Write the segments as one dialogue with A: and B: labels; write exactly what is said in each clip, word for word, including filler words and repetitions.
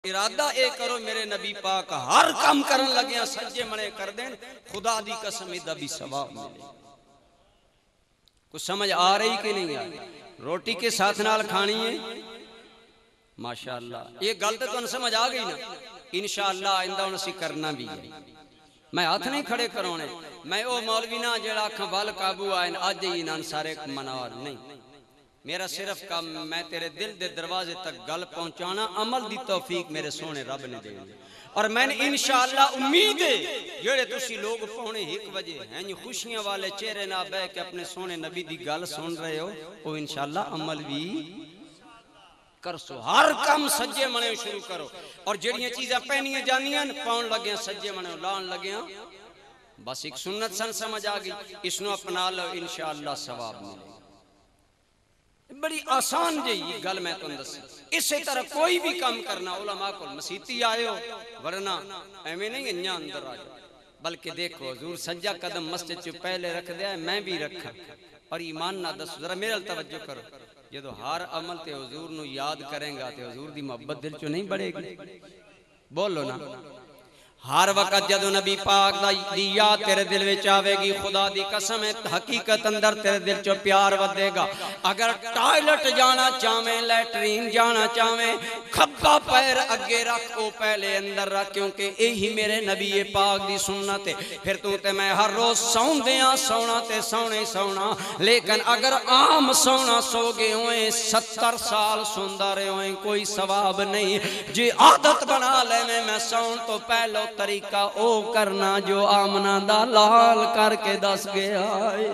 A: इरादा ए करो मेरे नबी पाक हर काम करन लगे सज्जे मने कर देन, खुदा दी कसम इदा भी सवाब मिले। कुछ समझ आ रही कि नहीं आ रही? रोटी के साथ नाल खानी है माशाअल्लाह। ये गल तो तुहानू समझ आ गई ना? इंशाअल्लाह आइंदा हुण असीं करना भी है। मैं हाथ नहीं खड़े कराने, मैं ओ मौलवी ना जेड़ा अखां वल काबू आए अज ही इन्हां सारे मनार नहीं। मेरा सिर्फ काम मैं तेरे दिल दे दरवाजे तक गल पहुंचाना, अमल दी तौफीक मेरे सोने रब ने देनी। और मैंने इंशाअल्लाह उम्मीद है जेड़े तुसी लोग पौने एक बजे हैं खुशियां वाले चेहरे ना बह के अपने सोने नबी दी गल सुन रहे हो, वो इंशाअल्लाह अमल भी कर सो। हर काम सज्जे मने शुरू करो। और जेड़ियां चीज़ां पहनियां जानियां पाउन लगे सज्जे मने लान लगे, बस एक सुन्नत सन समझ आ गई, इसनु अपना लो इंशाअल्लाह सवाब मिलेगा। बड़ी आसान जी गल मैं तुम दस। इसी तरह कोई भी काम करना उलमा को मसीती आयो वरना एवं नहीं इन्ना अंदर आ जाओ, बल्कि देखो हजूर सज्जा कदम मस्जिद च पहले रख दिया, मैं भी रखा। और ईमान ना दस जरा मेरे तवज्जो करो, जो हर अमल ते हजूर नु याद करेंगा तो हजूर दी मोहब्बत दिल चो नहीं बढ़ेगी। बोलो ना, हर वक्त जदों नबी पाक दी याद तेरे दिल में आवेगी, खुदा दी कसम है हकीकत अंदर तेरे दिल चो प्यार वधेगा। अगर टॉयलेट जाना चाहे, लैटरीन जाना चाहे, खब्बा पैर अगे रख ओ पहले अंदर रख, क्योंकि यही मेरे नबी पाक दी सुन्नत है। फिर तू ते मैं हर रोज सौंदे आ, सौना ते सौने सौना, लेकिन अगर आम सौना सो गए होए सत्तर साल सुंदा रहे होए कोई सवाब नहीं। जे आदत बना ले मैं सौन तो पहलो तरीका ओ करना जो आमना दा लाल करके दस गया है।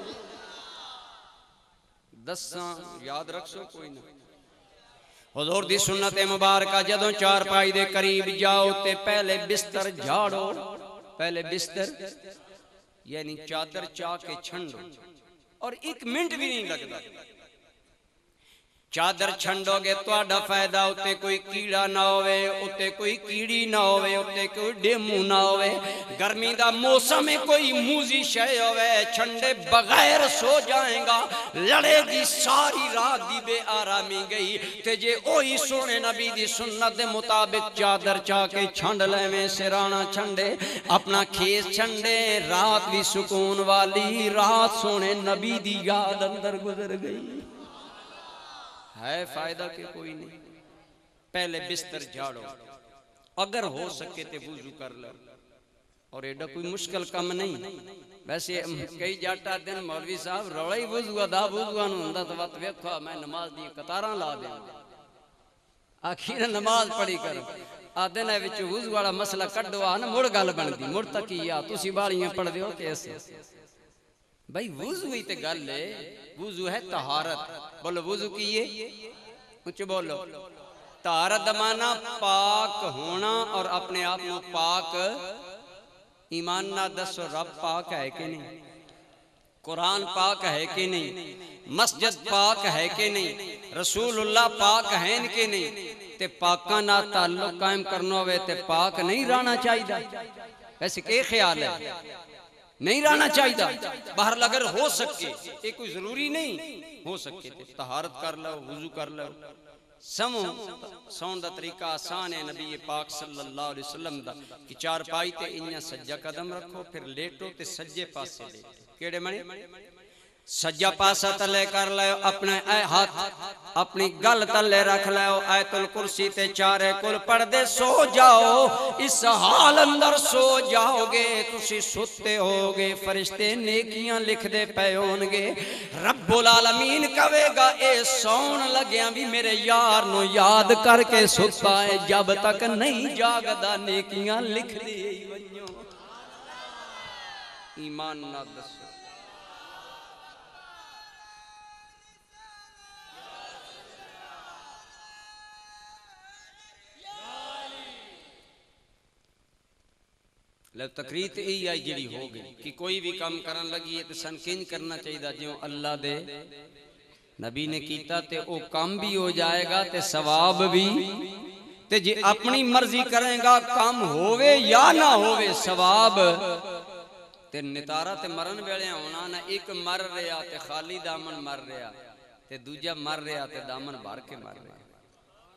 A: दसा याद रख सो कोई ना। हुजूर दी सुन्नत मुबारक जदों चार पाई दे करीब जाओ ते पहले बिस्तर झाड़ो, पहले बिस्तर यानी चादर चा के छंडो, और एक मिनट भी नहीं लगता। चादर छंडोगे तो फायदा, उत्ते कोई कीड़ा ना होवे, उत्ते कोई कीड़ी ना होवे, उत्ते कोई डेमू ना होवे। गर्मी दा मौसम है कोई मूजी शय होवे, छंडे बगैर सो जाएगा, लड़ेगी सारी रात दी बेआरामी गई। ते जे ओही सोने नबी दी सुन्नत दे मुताबिक चादर चा के छंड लेवे, सिराना छंडे, अपना खेस छंडे, रात भी सुकून वाली रात सोने नबी दी याद अंदर गुजर गई। है फायदा के कोई नहीं। पहले बिस्तर झाड़ो, अगर हो सके तो वुजू कर लो, और एडा कोई मुश्किल काम नहीं। वैसे कई जाटा दिन मौलवी साहब रौला ही वुजू दा वुजू हुंदा तो वत वेखो मैं नमाज दी कतारां ला दे, आखिर नमाज पढ़ी करो आदे ने विच वुजू वाला मसला कड्डो आ ना, मुड़ गल बनदी, मुड़ तक या तुसी बालियां पढ़ दियो कैसे भाई। वुजू ही ते गल है, वुजू है तहारत। बोलो वुजू की ये कुछ बोलो। तहारत माना पाक होना, और अपने आप में पाक ईमान ना दसो रब पाक है कि नहीं, कुरान पाक है कि नहीं, मस्जिद पाक है कि नहीं, रसूलुल्लाह पाक है कि नहीं। ते पाका ना ताल्लुक कायम करना होवे ते पाक नहीं रहना चाहिए। वैसे क्या ख्याल है? नहीं रहना चाहिए। बाहर अगर हो सके, ये कोई जरूरी नहीं, हो सके तो तहारत कर लो, वुजू कर लो। समो सौन दा तरीका आसान है नबी पाक सल्लल्लाहु अलैहि वसल्लम दा कि चार पाई ते इन्ना सज्जा कदम रखो, फिर लेटो ते सज्जे पासे लेटो। केड़े मने सज्जा पासा तले कर लो, अपने हाथ अपनी गल तले रख लो, आयतुल कुर्सी ते चारे कुल पढ़ दे सो जाओ। इस हाल अंदर सो जाओगे, तुसी सुते होगे, फरिश्ते नेकियां लिखदे पे होणगे। रब्बुल आलमीन कहेगा ए सौन लग्या भी मेरे यार नु याद करके सुता है, जब तक नहीं जागदा नेकियां लिख दी। ईमान ना दसो। तकरीर यही आई जी हो गई कि कोई भी काम करन लगी है तो सनकिन करना चाहिए जो अल्लाह दे नबी ने कीता, ते वो काम भी हो जाएगा ते सवाब भी। ते जे अपनी मर्जी करेगा काम होवे या ना होवे सवाब ते नितारा ते मरन वेले होना ना। एक मर रहा ते खाली दामन मर रहा, ते दूजा मर रहा ते दामन भर के मर रहा।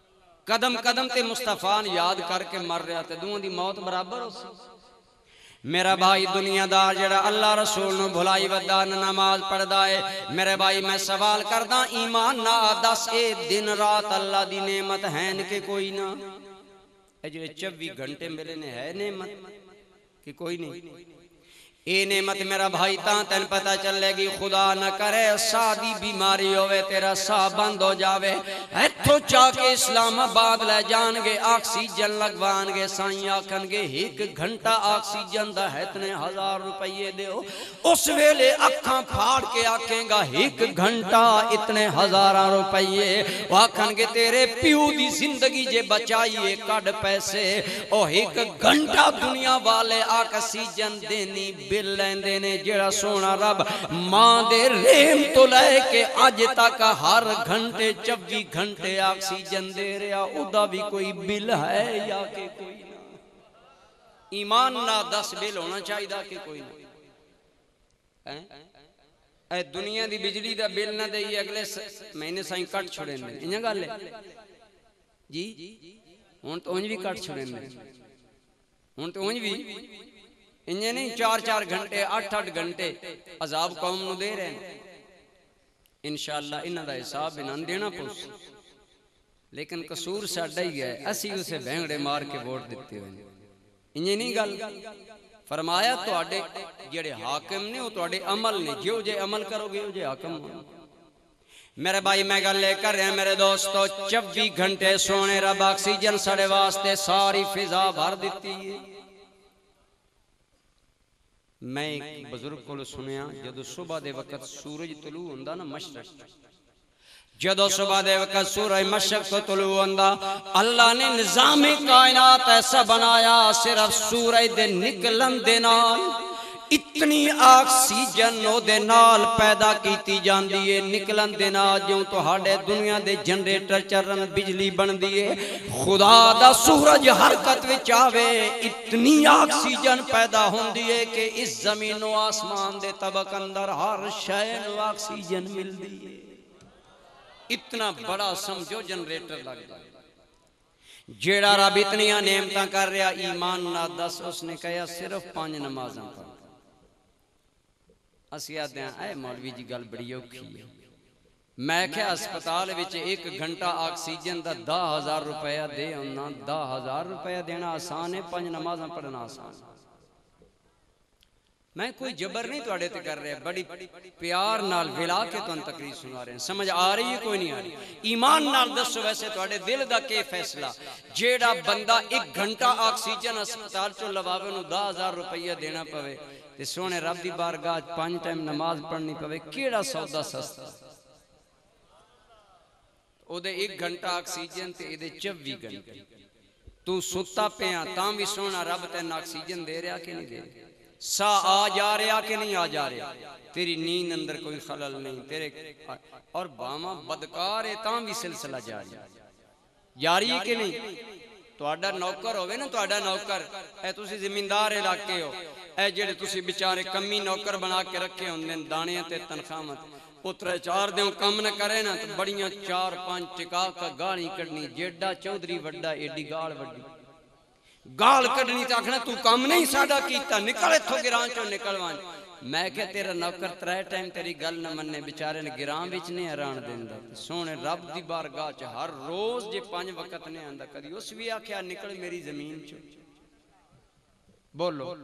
A: कदम कदम ते मुस्तफा ने याद करके मर रहा ते दूं दी मौत बराबर हो सी। मेरा भाई दुनियादार जड़ा अल्लाह रसूल नु भुलाई वदा नमाज पढ़दा है, मेरे भाई मैं सवाल करदा ईमान ना दस ए दिन रात अल्लाह दी नेमत हैन के कोई ना? ए जेड़े चौबीस घंटे मिले ने है नेमत कि कोई नहीं? ए नेमत मेरा भाई ता तेन पता चलेगी खुदा न करे साह दी बीमारी होवे तेरा साह बंद हो जावे, इथों जाके इस्लामाबाद ले जाएंगे ऑक्सीजन लगवाएंगे, साईं आखनगे एक घंटा ऑक्सीजन दा है इतने हजार रुपये दो, उस वेले अखां फाड़ के आखेगा एक घंटा इतने हजार रुपये, आखनगे तेरे प्यू दी जिंदगी जे बचाइए कड़ पैसे, ओ एक घंटा दुनिया वाले ऑक्सीजन देनी बिल लेंदे ने। जेड़ा सोना रब मां दे रेम तो लेके अज तक हर घंटे चौबीस घंटे ऑक्सीजन दे रहा, उदा भी कोई बिल है या के कोई ना? ईमान ना दस बिल होना चाहिए कि कोई ना? ए दुनिया दी बिजली दा बिल ना देइए अगले महीने साईं कट छोड़े ने, इयां गल है जी? हुण तो उंज भी कट छोड़े ने, हुण तो उंज भी इन्हें नहीं चार चार घंटे अठ अठ घंटे अजाब कौम नू दे रहे हैं। इंशाअल्लाह इन्हां दा हिसाब इन्हां नूं देना पउस, लेकिन कसूर साडा ही है, असी उसे भेंगड़े मार के वोट दिते हुए ने। इन्हें नहीं गल फरमाया तुहाडे जेड़े हाकिम ने वो तुहाडे अमल ने, जो जे अमल करोगे वो जे हाकिम हो। मेरे भाई मैं गल कर रहा मेरे दोस्तों, चौबीस घंटे सोने रब ऑक्सीजन साढ़े वास्ते सारी फिजा भर दी है। मैं एक बुजुर्ग को सुनिया जदों सुबह दे वक्त सूरज तुलू होंदा ना मशरक, जदों सुबह दे वक्त सूरज मशरक तो तुलू होंदा, अल्लाह ने निजाम कायनात ऐसा बनाया सिर्फ सूरज दे निकलन दे नाल इतनी ऑक्सीजन ओदे नाल पैदा की जाती है, निकलन दे नाल जो तुहाडे दुनिया दे जनरेटर चलन बिजली बनती है, खुदा दा सूरज हरकत विच आवे इतनी ऑक्सीजन पैदा होंदी है कि इस जमीन आसमान दे तबक अंदर हर शय नूं ऑक्सीजन मिलती है। इतना बड़ा समझो जनरेटर लग जाए। जेड़ा रब इतनियां नेमतां कर रहा ईमान ना दस, उसने कहा सिर्फ पांच नमाज़ां पढ़। असी आते हैं ए मौलवी जी गल बड़ी औखी है। मैं क्या अस्पताल विच एक घंटा ऑक्सीजन का दस हजार रुपया दे आना, दस हजार रुपया देना आसान है, पांच नमाज़ां पढ़ना आसान। मैं कोई जबर नहीं तुहाडे ते कर रहा, बड़ी प्यार नाल विला के तुहानूं तकरीर सुना रहे हैं। समझ आ रही है कोई नहीं आ रही? ईमान नाल दसो वैसे तुहाडे दिल दा के फैसला? जेड़ा बंदा एक घंटा ऑक्सीजन अस्पताल चो लवावे नूं दस हजार रुपया देना पवे ते सोने रब दी बारगाह पांच टाइम नमाज पढ़नी पवे, केड़ा सौदा सस्ता? ओदे एक घंटा ऑक्सीजन ते इहदे चौबीस घंटे तू सुता पिया तां भी सोना रब तैन ऑक्सीजन दे रहा कि नहीं दे रहा? सा आ जा रहा कि नहीं आ जा रहा? तेरी नींद अंदर कोई खलल नहीं तेरे, और बामा बदकार है तां भी सिलसिला जारी जारी है कि नहीं? तुहाडा नौकर होवे ना, तुहाडा नौकर ए तुसी जिमींदार इलाके हो, ए जेड़े तुसी बेचारे कमी नौकर बना के रखे होंदे दाने ते तनख्वाह उतरे चार दिन कम न करे ना तो बड़ियां चार पांच टिका का गाली कढ़नी, जेडा चौधरी वड्डा एडी गाल वड्डी गाल कढ़नी तो आखना तू कम नहीं साडा कीता, निकल इथों गिरां चो निकल वां। मैं क्या तेरा नौकर त्रै टाइम तेरी गल न मन्ने, बेचारे ने गिरां विच नहीं हरान देंदा। सोने रब दी बारगाह च हर रोज जे पांच वक्त ने आंदा, कदी उस भी आख्या निकल मेरी जमीन चो। बोलो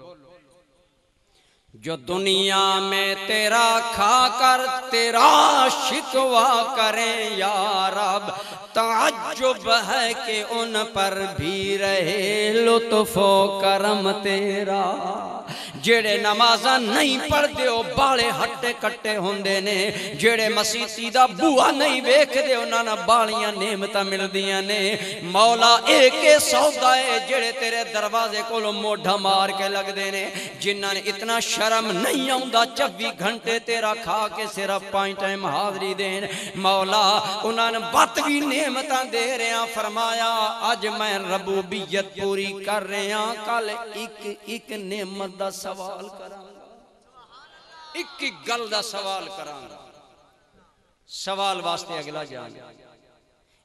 A: जो दुनिया में तेरा खाकर तेरा शिकवा करें या रब, ताज्जुब है कि उन पर भी रहे लुत्फो करम तेरा। जेड़े नमाज़ां नहीं पढ़दे ओ बाले हट्टे कट्टे होंदे ने, जेड़े मसीती दा बूआ नहीं वेखदे उन्हां नां बालियां नेमतां मिलदियां ने। मौला एक सौदा है जेड़े तेरे दरवाजे कोलों मोढ़ा मार के लगदे ने, जिन्हां ने इतना शर्म नहीं आउंदा चौबीस घंटे तेरा खा के सिर्फ पांच टाइम हाजरी देन। मौला उन्हां ने बत भी नेमतां दे रहा, फरमाया अज मैं रबूबियत पूरी कर रहा, कल एक एक नेमत दा सवाल करांगा, एक एक गल दा सवाल करांगा। सवाल वास्ते अगला जान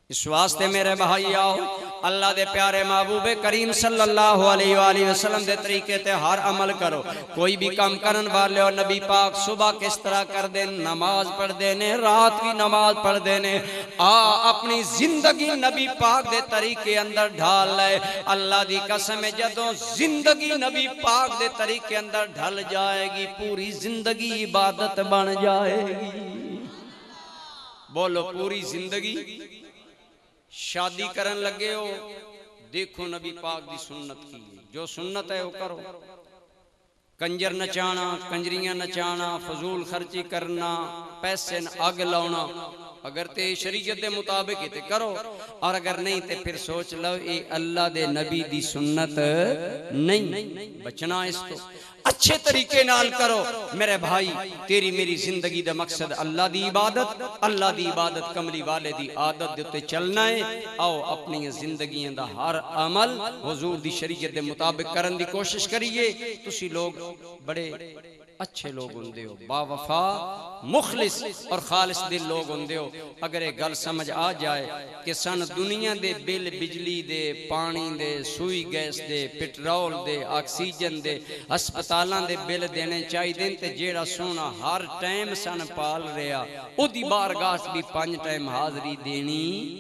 A: इस वास्ते मेरे भाई आओ अल्लाह दे प्यारे महबूब करीम सल्लल्लाहु अलैहि वसल्लम दे तरीके ते हर अमल करो। कोई भी काम करन वाले हो नबी पाक सुबह किस तरह कर दे, नमाज पढ़ देने, रात की नमाज पढ़ देने। आ अपनी जिंदगी नबी पाक दे तरीके अंदर ढाल ले। अल्लाह दी कसम जदों जिंदगी नबी पाक दे तरीके अंदर ढल जाएगी पूरी जिंदगी इबादत बन जाएगी। बोलो पूरी जिंदगी। शादी करन लगे हो देखो नबी पाक दी सुन्नत की, जो सुन्नत है वो करो। कंजर नचाना, कंजरियां नचाना, फजूल खर्ची करना, पैसे न अग लाना, अगर ते शरीयत के मुताबिक ही ते करो, और अगर नहीं तो फिर सोच लो ये अल्लाह दे नबी दी सुन्नत नहीं। बचना इसको अच्छे तरीके नाल करो मेरे भाई। तेरी मेरी जिंदगी दा मकसद अल्लाह दी इबादत, अल्लाह दी इबादत कमली वाले दी आदत दे उत्ते चलना है। आओ अपनी जिंदगियां दा हर अमल हुजूर दी शरीयत दे मुताबिक करन दी कोशिश करिए। तुसी लोग बड़े अच्छे लोग होंदे हो, बावफा मुखलिस और खालिस दिल लोग होंदे हो। अगर ये गल समझ आ जाए कि सन दुनिया दे बिल बिजली दे, पानी दे, सुई गैस दे, पेट्रोल दे, ऑक्सीजन दे, अस्पतालों दे बिल देने चाहिए ते जेड़ा सोना हर टाइम सन पाल रहा उदी बारगाह भी पांच टाइम हाजरी देनी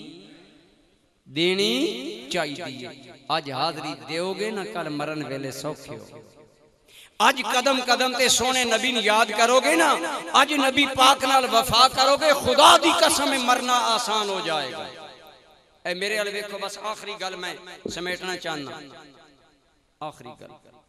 A: देनी चाहिए। अज हाजरी दोगे ना कल मरन वेले सौखे हो। आज कदम कदम ते सोने नबी ने याद करोगे ना, आज नबी पाक नाल वफा करोगे, खुदा दी कसम मरना आसान हो जाएगा। ए मेरे वाले देखो, बस आखिरी गल मैं समेटना चाहना। आखिरी गल,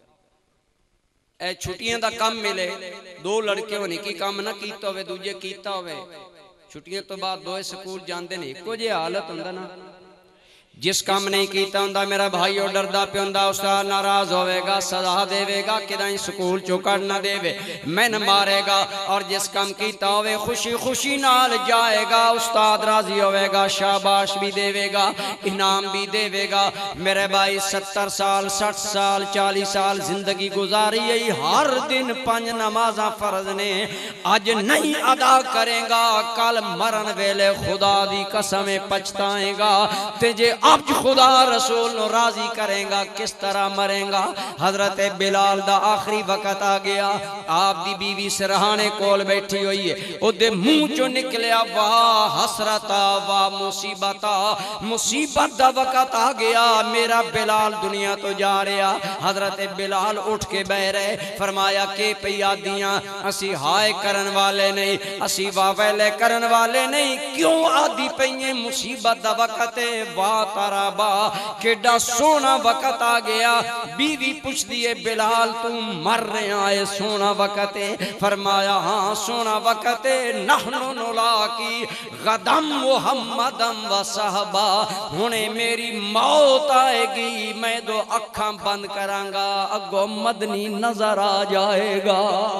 A: ए छुट्टियां दा कम मिले, दो लड़के होने की काम ना कीता होवे, दूजे कीता होवे, छुट्टियां तो बाद दो स्कूल जाते ने, एको जे हालत हुंदा ना। जिस काम नहीं किया होंदा मेरा भाई वो डरदा पे होंदा उस्ताद नाराज होवेगा, सजा देवेगा, किदाई स्कूल चो कढ़ ना देवे, मैन मारेगा। और जिस काम किया होवे खुशी खुशी नाल जाएगा, उस्ताद राजी होवेगा, शाबाश भी देवेगा, इनाम भी देवेगा। मेरे भाई सत्तर साल साठ साल चालीस साल जिंदगी गुजारी है, हर दिन पांच नमाजा फर्ज ने, अज नहीं अदा करेगा कल मरन वेले खुदा दी कसम पछताएगा। ते जे अब खुदा रसूल नो राजी करेगा किस तरह मरेगा। हजरत बिलाल दा आखिरी वक्त आ गया, आप दी बीवी सिरहाने कोल बैठी हुई है, ओदे मुंह चो निकलिया वाह हसरता वाह मुसीबता, मुसीबत दा वक्त आ गया, मेरा बिलाल दुनिया तो जा रहा। हजरत बिलाल उठ के बह रहे, फरमाया के पिया दियां असी हाय करन वाले नहीं, असी वावेले करन वाले नहीं, क्यों आदि पईए मुसीबत दा वक्त है। वाह ताराबा केडा सोना वक्त आ गया। बीवी पूछदी है बिलाल तू मर रहा है, सोना वक्त है? फरमाया हाँ सोना वक्त है। नहनु नुलाकी गदम मुहम्मदम व साहबा, हुणे मेरी मौत आएगी, मैं दो अखा बंद करांगा, अगो मदनी नजर आ जाएगा।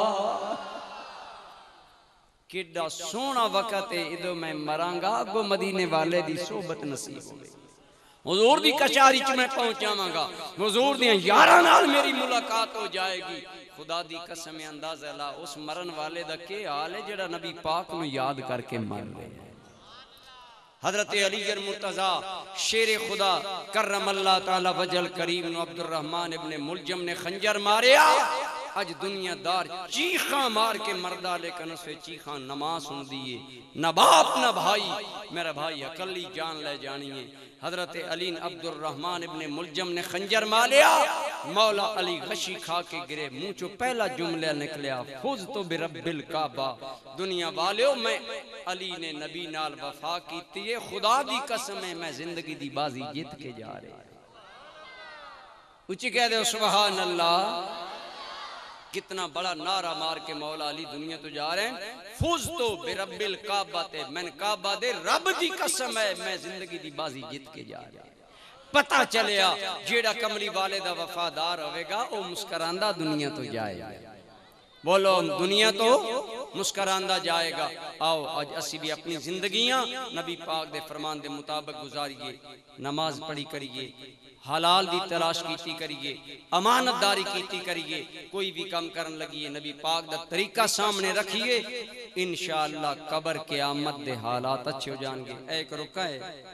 A: केडा सोना वक्त है, इदो मैं मरांगा, अगो मदीने वाले दी सोबत नसीब होगी, हुजूर दी कचहरी च मैं पहुंच जावांगा, हुजूर दी यारां नाल मेरी मुलाकात हो जाएगी। खुदा दी कसम अंदाजा ला उस मरन वाले दा के हाल है जेड़ा नबी पाक नूं याद करके मर गया। हजरत अली मुर्तजा शेर खुदा करम अल्लाह ताला वजल करीम नु अब्दुर रहमान इब्ने मुलजम ने खंजर मारिया। अज दुनियादार चीखा मार के मरदा, लेकिन उसे चीखा नमाज सुन दिए, न बाप न भाई। मेरा भाई अकली जान ले जानी है। हजरत अली अब्दुर रहमान इब्ने मुलजम ने खंजर मारिया, मौला अली गशी खा के गिरे, मुंह चो पहला जुमला निकलिया फुज तो बिरब्बिल काबा, दुनिया वाले मैं अली ने नबी नाल वफा की है, खुदा दी कसम है मैं जिंदगी दी बाजी जीत के जा रहे। उच्ची कह दो सुभान अल्लाह। कितना बड़ा नारा मार के मौला अली दुनिया तो जा रहे हैं। फुज तो बिरब्बिल काबा, मैंने काबा दे रब दी कसम है मैं जिंदगी दी बाजी जीत के जा रहा। पता चलिया जेड़ा कमली वाले दा वफादार होवेगा वो मुस्कुरांदा दुनिया तो जाएगा। बोलो दुनिया तो मुस्कुरांदा जाएगा। आओ आज असी भी अपनी जिंदगियां नबी पाक दे फरमान दे मुताबिक गुजारिए, नमाज पढ़ी करिए, हलाल दी तलाश कीती करिए, अमानतदारी कीती करिए, कोई भी काम करन लगिए नबी पाक दा तरीका सामने रखिए, इंशाअल्लाह कब्र क़यामत दे हालात अच्छे हो जाएंगे। एक रुका है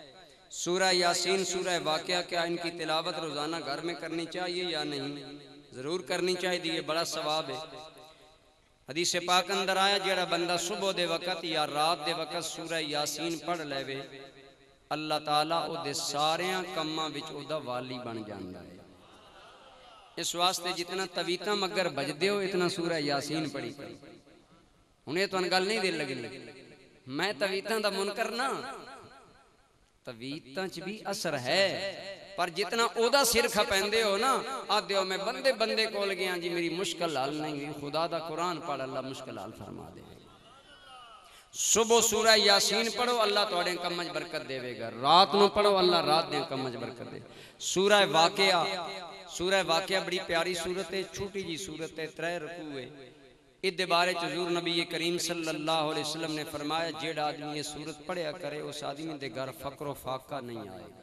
A: सूरह यासीन, सूरह वाक़या, क्या इनकी तिलावत रोज़ाना घर में करनी चाहिए या नहीं? ज़रूर करनी चाहिए, ये बड़ा सवाब है। हदीस पाक अंदर आया, जेड़ा बंदा सुबह दे वक़्त या रात दे वक़्त सूरह यासीन पढ़ लेवे, अल्लाह ताला उहदे सारियां कम्मां विच उहदा वाली बन जांदा है। इस वास्ते जितना तवीता मगर बजदे हो इतना सूरह यासीन पढ़ी करो। उन्हें तो गल नहीं दिल लगी, मैं तवीता दा मुनकर ना, तवीता च भी असर है, पर जितना ओदा सिर खपेंदे हो ना, आदे हो मैं बंदे बंदे कोल गया जी मेरी मुश्किल हल नहीं हुई, खुदा दा कुरान पढ़ अल्लाह मुश्किल हल फरमा दे। सुबह सूरह यासीन पढ़ो अल्लाह तुहाडे कम्मां च बरकत देवेगा, रात नूं पढ़ो अल्लाह रात दे कम्मां च बरकत दे। सूरह वाक़या, सूरह वाक़या बड़ी प्यारी सूरत है, छोटी जी सूरत है, त्रै रुकू है। इहदे बारे च हुज़ूर नबी करीम सल्लल्लाहु अलैहि वसल्लम ने फरमाया, जेड़ा आदमी ये सूरत पढ़िया करे उस आदमी दे घर फक्र फाका नहीं आएगा।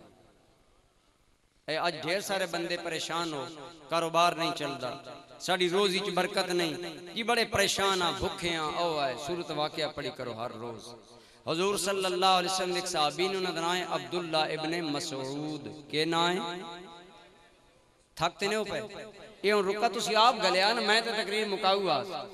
A: आज ढेर सारे बंदे परेशान हो, कारोबार नहीं चलता, साड़ी रोजी च बरकत नहीं जी, बड़े परेशान आ, भुखे आ, ओ आए सूरत वाक़या पढ़ी करो हर रोज। हुज़ूर सल्लल्लाहु अलैहि वसल्लम ने एक सहाबी ने उन्होंने नाम अब्दुल्ला इब्ने मसऊद के नाम थकते नहीं हो पे ये रुका तुसी आप गलिया ना, मैं तो तकरीर मुकाऊआ।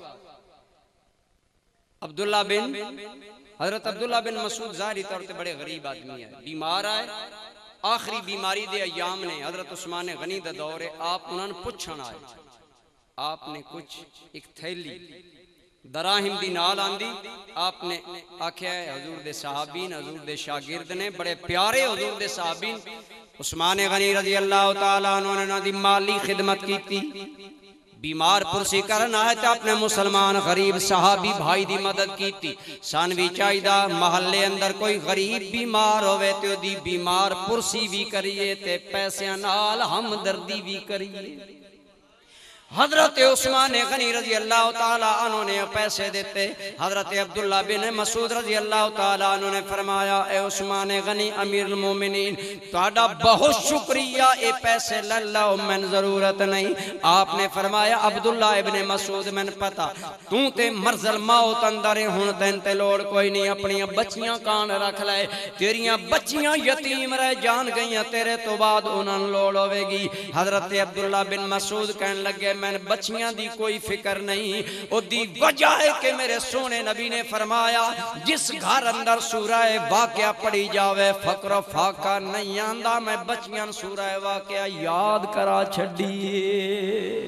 A: अब्दुल्ला बिन हजरत अब्दुल्ला बिन मसूद ज़ाहिरी तौर पे बड़े गरीब आदमी है, बीमार आए, आखिरी बीमारी दे अयाम ने, हजरत उस्मान गनी दा दौर है, आप उन्होंने पुछण आए, आपने कुछ एक थैली दराहिम दी नाल आंदी, आपने आख्या है हजूर दे सहाबीन, हजूर दे शागिर्द ने, बड़े प्यारे हजूर दे सहाबीन उस्मान गनी रजी अल्लाह तआला उन्होंने ना दी माली खिदमत की थी, बीमार पुरसी करना है तो अपने मुसलमान गरीब सहाबी भाई दी मदद की थी। सन भी चाहिदा महल्ले अंदर कोई गरीब बीमार होवे तो दी बीमार पुरसी भी करिए ते पैसे नाल हमदर्दी भी करिए। हजरत उस्मान गनी रजी अल्लाह ताला अन्हु ने पैसे देते, हजरत अब्दुल्ला बिन मसूद रजी अल्लाह ताला अन्हु ने फरमाया, ए उस्मान गनी अमीरुल मोमिनीन तुहाडा बहुत शुक्रिया, ए पैसे ले लो मैंने जरूरत नहीं। आपने फरमाया अब्दुल्ला इब्ने मसूद मैंने पता तू ते मरजल मौत अंदर है, हुण तैन ते लोड़ कोई नहीं, अपनी बच्चियां कान रख ले, तेरियां बच्चियां यतीम रह जान गईयां, तेरे तो बाद उन्हां लोड़ होवेगी। हजरत अब्दुल्ला बिन मसूद कहन लगे मैंने बच्चियां दी कोई फिक्र नहीं, ओदी वजह है कि मेरे सोने नबी ने फरमाया जिस घर अंदर सूरह वाक़या पढ़ी जावे फक्र फाका नहीं आंदा, मैं बच्चियां सूरह वाक़या याद करा छड़िए।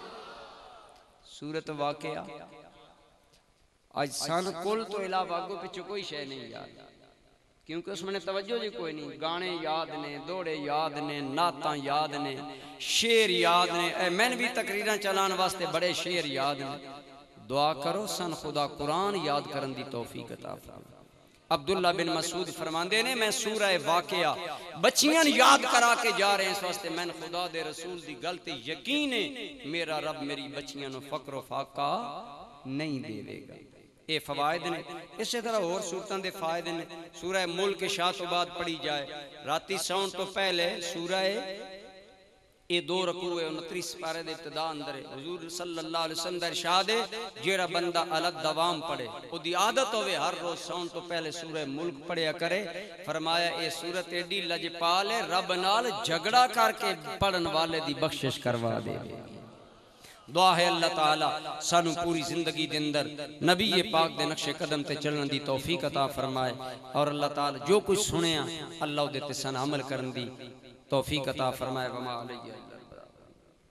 A: सूरत वाक़या आज सन कुल तो इलावा अगो पिछे कोई शय नहीं याद, क्योंकि उसमें तवज्जो जी कोई नहीं, गाने याद ने, दौड़े याद ने, नातां याद ने, शेर याद ने, मैंने भी तकरीरां चलान वास्ते बड़े शेर याद ने। दुआ करो सन खुदा कुरान याद करन दी तौफीक अता फरमाए। अब्दुल्ला बिन मसूद फरमांदे ने मैं सूरह वाक़या बच्चियां याद करा के जा रहे हैं, इस वास्ते मैंने खुदा दे रसूल दी गल ते यकीन है मेरा रब मेरी बच्चियां नूं फक्र फाका नहीं देवेगा। ये फवायद ने, इस तरह होर सूरतां दे फायदे ने। सूरह मुल्क शाह तो बाद पढ़ी जाए, राती सौन तो पहले सूरह ये दो रकू है, उनतीस पारे दे इब्तिदा अंदर है। हुजूर सल्लल्लाहु अलैहि वसल्लम दा इरशाद है जेड़ा बंदा अलग दवाम पढ़े ओदी आदत होवे हर रोज सौन तो पहले सूरह मुल्क पढ़िया करे, फरमाया ये सूरत एडी लजपाल है रब नाल झगड़ा करके पढ़न वाले दी बख्शिश करवा देवे। दुआ है अल्लाह ताला सानू पूरी जिंदगी दे अंदर नबी पाक दे नक्शे कदम ते चलने दी तौफीक अता फरमाए, और अल्लाह ताला जो कुछ सुनिया अल्लाह दे ते सन अमल करन दी तौफीक अता फरमाए। वमा अलैहि